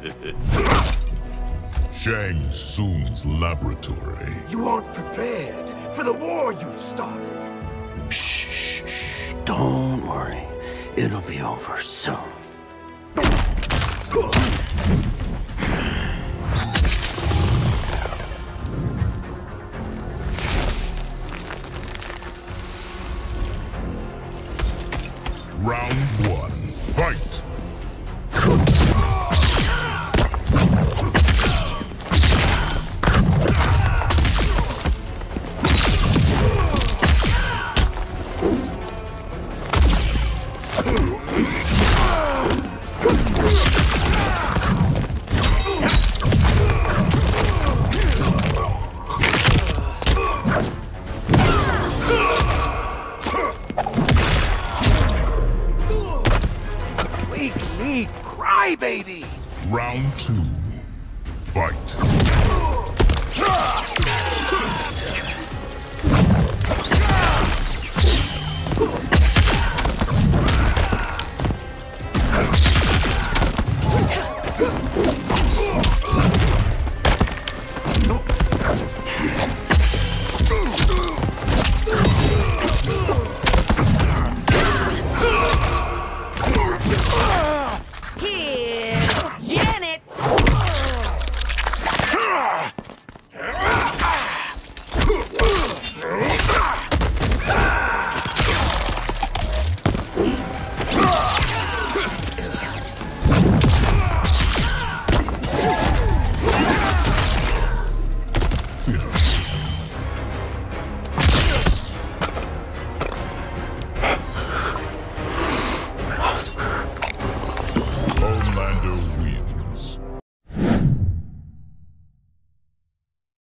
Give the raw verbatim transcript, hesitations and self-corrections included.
Shang Tsung's laboratory. You aren't prepared for the war you started. Shh, shh, shh. Don't worry. It'll be over soon. Round one, fight! Baby. Round two, fight.